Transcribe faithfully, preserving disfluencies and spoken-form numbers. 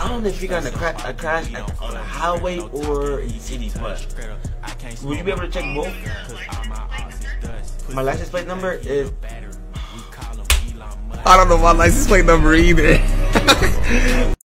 don't know if you got a, cra a crash at, on a highway or in the city, but would you be able to check both? My license plate number is... I don't know my license plate number either.